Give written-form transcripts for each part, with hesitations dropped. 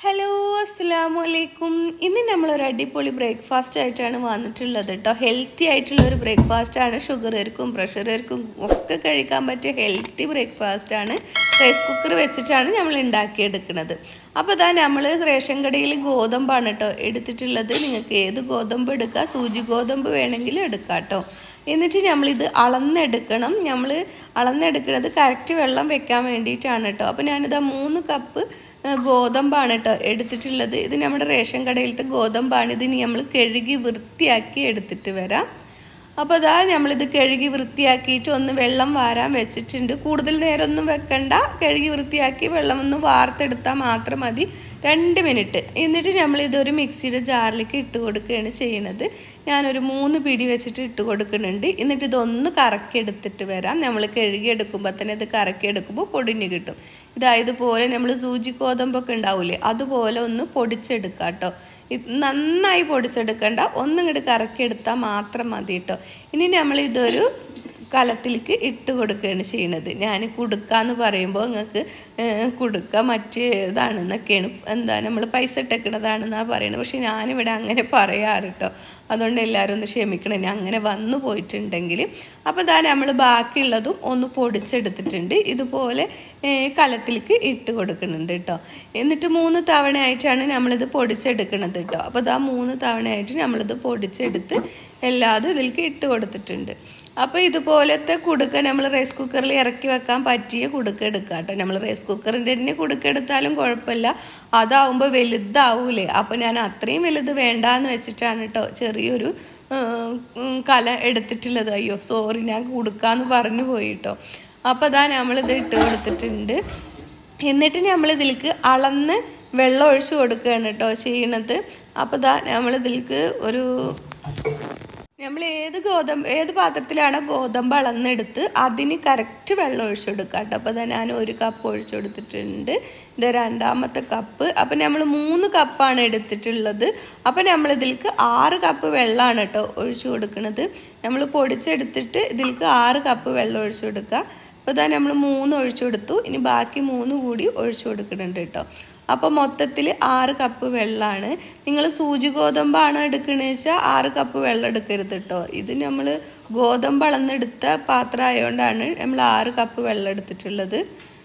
Hello അസ്സലാമു അലൈക്കും. ഇന്ന് നമ്മളൊരു അടിപൊളി ബ്രേക്ക്ഫാസ്റ്റ് ആയിട്ടാണ് വന്നിട്ടുള്ളത് കേട്ടോ. ഹെൽത്തി ആയിട്ടുള്ളൊരു ബ്രേക്ക്ഫാസ്റ്റാണ്. ഷുഗറുകാർക്കും പ്രഷറുകാർക്കും ഒക്കെ കഴിക്കാൻ പറ്റിയ ഹെൽത്തി ബ്രേക്ക്ഫാസ്റ്റാണ്. റൈസ് കുക്കർ വെച്ചിട്ടാണ് നമ്മൾ ഉണ്ടാക്കിയെടുക്കുന്നത്. അപ്പോൾ ഇതാ നമ്മൾ റേഷൻ കടയിൽ ഗോതമ്പാണ് കേട്ടോ എടുത്തിട്ടുള്ളത്. നിങ്ങൾക്ക് ഏത് ഗോതമ്പ് എടുക്കാം, സൂചി ഗോതമ്പ് വേണമെങ്കിൽ എടുക്കാം കേട്ടോ. എന്നിട്ട് നമ്മളിത് അളന്നെടുക്കണം. നമ്മൾ അളന്നെടുക്കുന്നത് കറക്റ്റ് വെള്ളം വെക്കാൻ വേണ്ടിയിട്ടാണ് കേട്ടോ. അപ്പോൾ ഞാനിതാ 3 കപ്പ് ഗോതമ്പാണ് കേട്ടോ എടുത്തിട്ടുള്ളത്. ഇത് നമ്മുടെ റേഷൻ കടയിലത്തെ ഗോതമ്പാണ്. ഇതിന് നമ്മൾ കഴുകി വൃത്തിയാക്കി എടുത്തിട്ട് വരാം. അപ്പോൾ അതാ നമ്മളിത് കഴുകി വൃത്തിയാക്കിയിട്ട് ഒന്ന് വെള്ളം വാരാൻ വെച്ചിട്ടുണ്ട്. കൂടുതൽ നേരമൊന്നും വെക്കണ്ട. കഴുകി വൃത്തിയാക്കി വെള്ളം ഒന്ന് വാർത്തെടുത്താൽ മാത്രം മതി, 2 മിനിറ്റ്. എന്നിട്ട് നമ്മളിതൊരു മിക്സിയുടെ ജാറിലേക്ക് ഇട്ട് കൊടുക്കുകയാണ് ചെയ്യുന്നത്. ഞാനൊരു 3 പിടി വെച്ചിട്ട് ഇട്ട് കൊടുക്കുന്നുണ്ട്. എന്നിട്ട് ഇതൊന്ന് കറക്കിയെടുത്തിട്ട് വരാം. നമ്മൾ കഴുകിയെടുക്കുമ്പോൾ തന്നെ ഇത് കറക്കിയെടുക്കുമ്പോൾ പൊടിഞ്ഞ് കിട്ടും. ഇതായതുപോലെ നമ്മൾ സൂചി ഗോതമ്പൊക്കെ ഉണ്ടാവില്ലേ, അതുപോലെ ഒന്ന് പൊടിച്ചെടുക്കാം കേട്ടോ. നന്നായി പൊടിച്ചെടുക്കണ്ട, ഒന്നിങ്ങോട്ട് കറക്കിയെടുത്താൽ മാത്രം മതി കേട്ടോ. ഇനി നമ്മളിതൊരു കലത്തിലേക്ക് ഇട്ട് കൊടുക്കുകയാണ് ചെയ്യുന്നത്. ഞാൻ കുടുക്കാന്ന് പറയുമ്പോൾ നിങ്ങൾക്ക് കുടുക്ക മറ്റേതാണെന്നൊക്കെയാണ്, എന്താ നമ്മൾ പൈസ ഇട്ടേക്കണതാണെന്നാണ് പറയുന്നത്. പക്ഷെ ഞാനിവിടെ അങ്ങനെ പറയാറ് കേട്ടോ. അതുകൊണ്ട് എല്ലാവരും ഒന്ന് ക്ഷമിക്കണം ഞാൻ അങ്ങനെ വന്നു പോയിട്ടുണ്ടെങ്കിൽ. അപ്പോൾ ഇതാ നമ്മൾ ബാക്കിയുള്ളതും ഒന്ന് പൊടിച്ചെടുത്തിട്ടുണ്ട്. ഇതുപോലെ കലത്തിലേക്ക് ഇട്ട് കൊടുക്കുന്നുണ്ട് കേട്ടോ. എന്നിട്ട് 3 തവണയായിട്ടാണ് നമ്മളിത് പൊടിച്ചെടുക്കുന്നത് കേട്ടോ. അപ്പോൾ ഇതാ 3 തവണയായിട്ട് നമ്മളിത് പൊടിച്ചെടുത്ത് എല്ലാതും ഇതിലേക്ക് ഇട്ട് കൊടുത്തിട്ടുണ്ട്. അപ്പോൾ ഇതുപോലത്തെ കുടുക്ക നമ്മൾ റൈസ് കുക്കറിൽ ഇറക്കി വെക്കാൻ പറ്റിയ കുടുക്ക എടുക്കുക കേട്ടോ. നമ്മൾ റൈസ് കുക്കറിൻ്റെ തന്നെ കുടുക്ക എടുത്താലും കുഴപ്പമില്ല, അതാവുമ്പോൾ വലുതാവൂലേ. അപ്പോൾ ഞാൻ അത്രയും വലുത് വേണ്ടാന്ന് വെച്ചിട്ടാണ് കേട്ടോ ചെറിയൊരു കല എടുത്തിട്ടുള്ളത്. അയ്യോ സോറി, ഞാൻ കുടുക്കാന്ന് പറഞ്ഞു പോയി കേട്ടോ. അപ്പോൾ അതാ നമ്മളിത് ഇട്ട് കൊടുത്തിട്ടുണ്ട്. എന്നിട്ട് നമ്മളിതിലേക്ക് അളന്ന് വെള്ളം ഒഴിച്ച് കൊടുക്കുകയാണ് കേട്ടോ ചെയ്യണത്. അപ്പോൾ ഇതാ നമ്മളിതിലേക്ക് നമ്മൾ ഏത് പാത്രത്തിലാണോ ഗോതമ്പ് അളന്നെടുത്ത് അതിന് കറക്റ്റ് വെള്ളം ഒഴിച്ചു കൊടുക്കുക കേട്ടോ. അപ്പോൾ അതാ ഞാൻ 1 കപ്പ് ഒഴിച്ചു കൊടുത്തിട്ടുണ്ട്. ഇത് 2ാമത്തെ കപ്പ്. അപ്പോൾ നമ്മൾ 3 കപ്പാണ് എടുത്തിട്ടുള്ളത്. അപ്പോൾ നമ്മളിതിലേക്ക് 6 കപ്പ് വെള്ളമാണ് കേട്ടോ ഒഴിച്ചു കൊടുക്കുന്നത്. നമ്മൾ പൊടിച്ചെടുത്തിട്ട് ഇതിലേക്ക് 6 കപ്പ് വെള്ളം ഒഴിച്ചു കൊടുക്കുക. അപ്പോൾ ഇതാ നമ്മൾ 3 ഒഴിച്ചു കൊടുത്തു. ഇനി ബാക്കി 3 കൂടി ഒഴിച്ചു കൊടുക്കുന്നുണ്ട് കേട്ടോ. അപ്പോൾ മൊത്തത്തിൽ 6 കപ്പ് വെള്ളമാണ്. നിങ്ങൾ സൂചി ഗോതമ്പാണ് എടുക്കണമെന്ന് വെച്ചാൽ 6 കപ്പ് വെള്ളം എടുക്കരുത് കേട്ടോ. ഇത് നമ്മൾ ഗോതമ്പ് അളന്നെടുത്ത പാത്രം ആയതുകൊണ്ടാണ് നമ്മൾ 6 കപ്പ് വെള്ളം എടുത്തിട്ടുള്ളത്.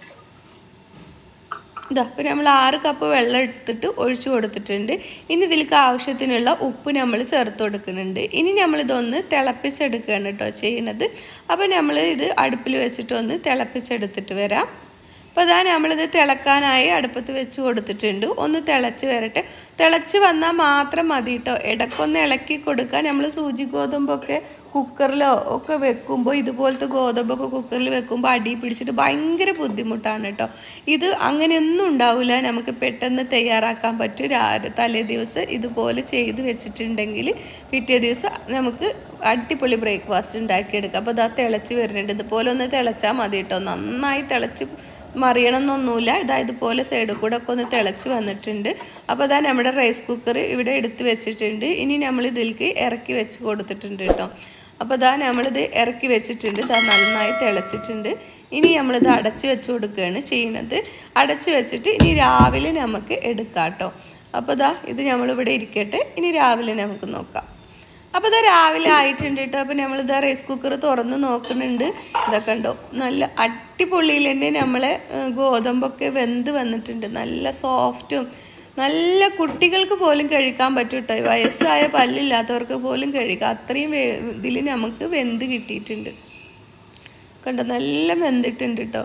ഇതാ അപ്പോൾ നമ്മൾ 6 കപ്പ് വെള്ളം എടുത്തിട്ട് ഒഴിച്ചു കൊടുത്തിട്ടുണ്ട്. ഇനി ഇതിലേക്ക് ആവശ്യത്തിനുള്ള ഉപ്പ് നമ്മൾ ചേർത്ത് കൊടുക്കുന്നുണ്ട്. ഇനി നമ്മളിതൊന്ന് തിളപ്പിച്ചെടുക്കുകയാണ് കേട്ടോ ചെയ്യുന്നത്. അപ്പോൾ നമ്മൾ ഇത് അടുപ്പിൽ വെച്ചിട്ടൊന്ന് തിളപ്പിച്ചെടുത്തിട്ട് വരാം. അപ്പോൾ അതാ നമ്മളിത് തിളക്കാനായി അടുപ്പത്ത് വെച്ച് കൊടുത്തിട്ടുണ്ട്. ഒന്ന് തിളച്ച് വരട്ടെ. തിളച്ച് വന്നാൽ മാത്രം മതി കേട്ടോ. ഇടയ്ക്കൊന്ന് ഇളക്കി കൊടുക്കുക. നമ്മൾ സൂചി ഗോതമ്പൊക്കെ കുക്കറിലോ ഒക്കെ വെക്കുമ്പോൾ, ഇതുപോലത്തെ ഗോതമ്പൊക്കെ കുക്കറിൽ വെക്കുമ്പോൾ അടി പിടിച്ചിട്ട് ഭയങ്കര ബുദ്ധിമുട്ടാണ് കേട്ടോ. ഇത് അങ്ങനെയൊന്നും ഉണ്ടാവില്ല, നമുക്ക് പെട്ടെന്ന് തയ്യാറാക്കാൻ പറ്റും. തലേ ദിവസം ഇതുപോലെ ചെയ്ത് വെച്ചിട്ടുണ്ടെങ്കിൽ പിറ്റേ ദിവസം നമുക്ക് അടിപൊളി ബ്രേക്ക്ഫാസ്റ്റ് ഉണ്ടാക്കിയെടുക്കാം. അപ്പോൾ ഇതാ തിളച്ച് വരുന്നുണ്ട്. ഇതുപോലെ ഒന്ന് തിളച്ചാൽ മതി കേട്ടോ. നന്നായി തിളച്ച് മറിയണമെന്നൊന്നുമില്ല. ഇതുപോലെ സൈഡിൽ കൂടെ ഒക്കെ ഒന്ന് തിളച്ച് വന്നിട്ടുണ്ട്. അപ്പോൾ അതാ നമ്മുടെ റൈസ് കുക്കർ ഇവിടെ എടുത്ത് വെച്ചിട്ടുണ്ട്. ഇനി നമ്മൾ ഇതിലേക്ക് ഇറക്കി വെച്ച് കൊടുത്തിട്ടുണ്ട് കേട്ടോ. അപ്പോൾ ഇതാ നമ്മളിത് ഇറക്കി വെച്ചിട്ടുണ്ട്. ഇതാ നന്നായി തിളച്ചിട്ടുണ്ട്. ഇനി നമ്മളിത് അടച്ച് വെച്ച് കൊടുക്കുകയാണ് ചെയ്യുന്നത്. അടച്ച് വെച്ചിട്ട് ഇനി രാവിലെ നമുക്ക് എടുക്കാം കേട്ടോ. അപ്പോൾ ഇതാ ഇത് നമ്മളിവിടെ ഇരിക്കട്ടെ. ഇനി രാവിലെ നമുക്ക് നോക്കാം. അപ്പോൾ ഇതാ രാവിലെ ആയിട്ടുണ്ട് കേട്ടോ. അപ്പോൾ നമ്മളിതാ റൈസ് കുക്കർ തുറന്ന് നോക്കുന്നുണ്ട്. ഇതൊക്കെ ഉണ്ടോ, നല്ല അടിപൊളിയിൽ തന്നെ നമ്മളെ ഗോതമ്പൊക്കെ വെന്ത് വന്നിട്ടുണ്ട്. നല്ല സോഫ്റ്റും, നല്ല കുട്ടികൾക്ക് പോലും കഴിക്കാൻ പറ്റും കേട്ടോ. വയസ്സായ പല്ലില്ലാത്തവർക്ക് പോലും കഴിക്കാം. അത്രയും ഇതിൽ നമുക്ക് വെന്ത് കിട്ടിയിട്ടുണ്ട്. കണ്ടോ, നല്ല വെന്തിട്ടുണ്ട് കേട്ടോ.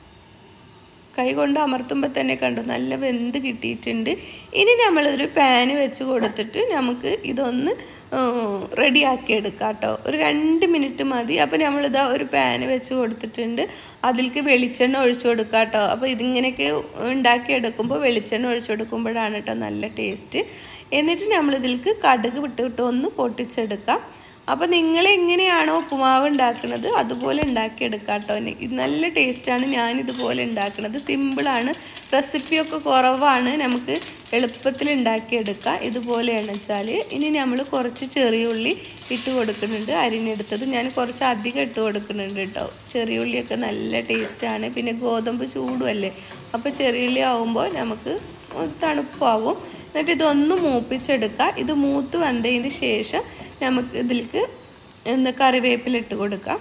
കൈ കൊണ്ട് അമർത്തുമ്പോൾ തന്നെ കണ്ടോ നല്ല വെന്ത് കിട്ടിയിട്ടുണ്ട്. ഇനി നമ്മളൊരു പാന് വെച്ച് കൊടുത്തിട്ട് നമുക്ക് ഇതൊന്ന് റെഡിയാക്കി എടുക്കാം കേട്ടോ. ഒരു 2 മിനിറ്റ് മതി. അപ്പോൾ നമ്മളിതാ ഒരു പാന് വെച്ച് കൊടുത്തിട്ടുണ്ട്. അതിലേക്ക് വെളിച്ചെണ്ണ ഒഴിച്ചു കൊടുക്കാം കേട്ടോ. അപ്പോൾ ഇതിങ്ങനെയൊക്കെ ഉണ്ടാക്കിയെടുക്കുമ്പോൾ വെളിച്ചെണ്ണ ഒഴിച്ചു കൊടുക്കുമ്പോഴാണ് കേട്ടോ നല്ല ടേസ്റ്റ്. എന്നിട്ട് നമ്മളിതിലേക്ക് കടുക് വിട്ടിട്ട് ഒന്ന് പൊട്ടിച്ചെടുക്കാം. അപ്പോൾ നിങ്ങൾ എങ്ങനെയാണോ ഉപ്പുമാവ് ഉണ്ടാക്കുന്നത് അതുപോലെ ഉണ്ടാക്കിയെടുക്കാം കേട്ടോ. ഇത് നല്ല ടേസ്റ്റാണ്. ഞാനിതുപോലെ ഉണ്ടാക്കുന്നത്. സിമ്പിളാണ്, റെസിപ്പിയൊക്കെ കുറവാണ്, നമുക്ക് എളുപ്പത്തിൽ ഉണ്ടാക്കിയെടുക്കാം. ഇതുപോലെയാണ് വെച്ചാൽ. ഇനി നമ്മൾ കുറച്ച് ചെറിയ ഉള്ളി ഇട്ട് കൊടുക്കുന്നുണ്ട്, അരിഞ്ഞെടുത്തത്. ഞാൻ കുറച്ച് അധികം ഇട്ട് കൊടുക്കുന്നുണ്ട് കേട്ടോ. ചെറിയ ഉള്ളിയൊക്കെ നല്ല ടേസ്റ്റാണ്. പിന്നെ ഗോതമ്പ് ചൂടുമല്ലേ, അപ്പോൾ ചെറിയ ഉള്ളി ആകുമ്പോൾ നമുക്ക് തണുപ്പാവും. എന്നിട്ട് ഇതൊന്ന് മൂപ്പിച്ചെടുക്കുക. ഇത് മൂത്ത് വന്നതിന് ശേഷം നമുക്ക് ഇതിലേക്ക് കറിവേപ്പില ഇട്ട് കൊടുക്കാം.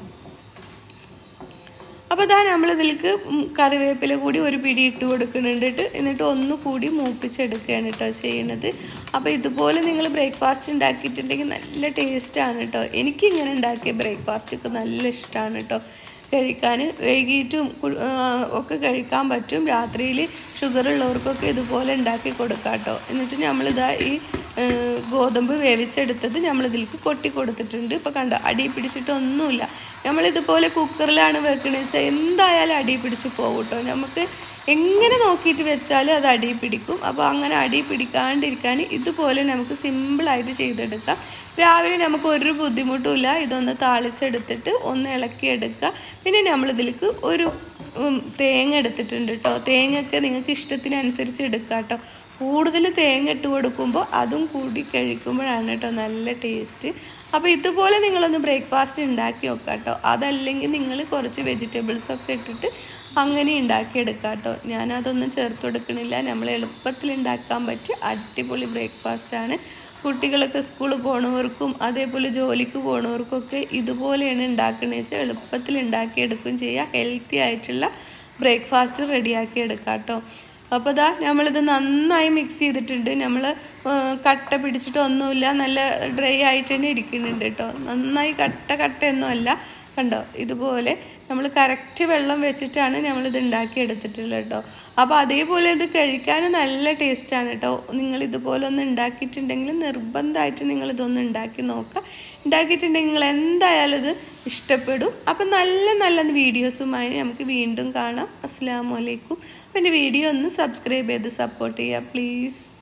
അപ്പോൾ ഇതാ നമ്മളിതിലേക്ക് കറിവേപ്പില കൂടി ഒരു പിടി ഇട്ട് കൊടുക്കുന്നുണ്ട്. എന്നിട്ട് ഒന്നുകൂടി മൂപ്പിച്ചെടുക്കുകയാണ് കേട്ടോ ചെയ്യുന്നത്. അപ്പോൾ ഇതുപോലെ നിങ്ങൾ ബ്രേക്ക്ഫാസ്റ്റ് ഉണ്ടാക്കിയിട്ടുണ്ടെങ്കിൽ നല്ല ടേസ്റ്റാണ് കേട്ടോ. എനിക്കിങ്ങനെ ഉണ്ടാക്കിയ ബ്രേക്ക്ഫാസ്റ്റൊക്കെ നല്ല ഇഷ്ടമാണ് കേട്ടോ കഴിക്കാൻ. വൈകിട്ടും ഒക്കെ കഴിക്കാൻ പറ്റും. രാത്രിയിൽ ഷുഗറുള്ളവർക്കൊക്കെ ഇതുപോലെ ഉണ്ടാക്കി കൊടുക്കാം കേട്ടോ. എന്നിട്ട് നമ്മളിതാ ഈ ഗോതമ്പ് വേവിച്ചെടുത്തത് നമ്മളിതിലേക്ക് കൊട്ടി കൊടുത്തിട്ടുണ്ട്. ഇപ്പോൾ കണ്ടോ, അടി പിടിച്ചിട്ടൊന്നുമില്ല. നമ്മളിതുപോലെ കുക്കറിലാണ് വെക്കണമെന്ന് വെച്ചാൽ എന്തായാലും അടി പിടിച്ച് പോകും കേട്ടോ. നമുക്ക് എങ്ങനെ നോക്കിയിട്ട് വെച്ചാലും അത് അടി പിടിക്കും. അപ്പോൾ അങ്ങനെ അടി പിടിക്കാണ്ടിരിക്കാൻ ഇതുപോലെ നമുക്ക് സിമ്പിളായിട്ട് ചെയ്തെടുക്കാം. രാവിലെ നമുക്ക് ഒരു ബുദ്ധിമുട്ടുമില്ല. ഇതൊന്ന് താളിച്ചെടുത്തിട്ട് ഒന്ന് ഇളക്കിയെടുക്കുക. പിന്നെ നമ്മളിതിലേക്ക് ഒരു തേങ്ങ എടുത്തിട്ടുണ്ട് കേട്ടോ. തേങ്ങയൊക്കെ നിങ്ങൾക്ക് ഇഷ്ടത്തിനനുസരിച്ച് എടുക്കുക കേട്ടോ. കൂടുതൽ തേങ്ങ ഇട്ട് കൊടുക്കുമ്പോൾ അതും കൂടി കഴിക്കുമ്പോഴാണ് കേട്ടോ നല്ല ടേസ്റ്റ്. അപ്പോൾ ഇതുപോലെ നിങ്ങളൊന്ന് ബ്രേക്ക്ഫാസ്റ്റ് ഉണ്ടാക്കി നോക്കുക കേട്ടോ. അതല്ലെങ്കിൽ നിങ്ങൾ കുറച്ച് വെജിറ്റബിൾസൊക്കെ ഇട്ടിട്ട് അങ്ങനെ ഉണ്ടാക്കിയെടുക്കുക കേട്ടോ. ഞാനതൊന്നും ചേർത്ത് കൊടുക്കണില്ല. നമ്മൾ എളുപ്പത്തിൽ ഉണ്ടാക്കാൻ പറ്റിയ അടിപൊളി ബ്രേക്ക്ഫാസ്റ്റാണ്. കുട്ടികളൊക്കെ സ്കൂളിൽ പോണവർക്കും അതേപോലെ ജോലിക്ക് പോണവർക്കൊക്കെ ഇതുപോലെയാണ് ഉണ്ടാക്കണമെന്ന് വെച്ചാൽ എളുപ്പത്തിൽ ഉണ്ടാക്കിയെടുക്കുകയും ചെയ്യുക. ഹെൽത്തി ആയിട്ടുള്ള ബ്രേക്ക്ഫാസ്റ്റ് റെഡിയാക്കി എടുക്കാം കേട്ടോ. അപ്പോൾ ഇതാ നമ്മളിത് നന്നായി മിക്സ് ചെയ്തിട്ടുണ്ട്. നമ്മൾ കട്ട പിടിച്ചിട്ടൊന്നുമില്ല, നല്ല ഡ്രൈ ആയിട്ട് തന്നെ ഇരിക്കുന്നുണ്ട് കേട്ടോ. നന്നായി കട്ടയൊന്നുമല്ല, കണ്ടോ. ഇതുപോലെ നമ്മൾ കറക്റ്റ് വെള്ളം വെച്ചിട്ടാണ് നമ്മളിത് ഉണ്ടാക്കിയെടുത്തിട്ടുള്ളത് കേട്ടോ. അപ്പോൾ അതേപോലെ ഇത് കഴിക്കാൻ നല്ല ടേസ്റ്റാണ് കേട്ടോ. നിങ്ങളിതുപോലെ ഒന്ന് ഉണ്ടാക്കിയിട്ടുണ്ടെങ്കിൽ നിർബന്ധമായിട്ട് നിങ്ങളിതൊന്ന് ഉണ്ടാക്കി നോക്കുക. ഉണ്ടാക്കിയിട്ടുണ്ടെങ്കിൽ നിങ്ങൾ എന്തായാലും ഇത് ഇഷ്ടപ്പെടും. അപ്പം നല്ല വീഡിയോസുമായി നമുക്ക് വീണ്ടും കാണാം. അസ്സലാമു അലൈക്കും. അപ്പോൾ എൻ്റെ വീഡിയോ ഒന്ന് സബ്സ്ക്രൈബ് ചെയ്ത് സപ്പോർട്ട് ചെയ്യുക പ്ലീസ്.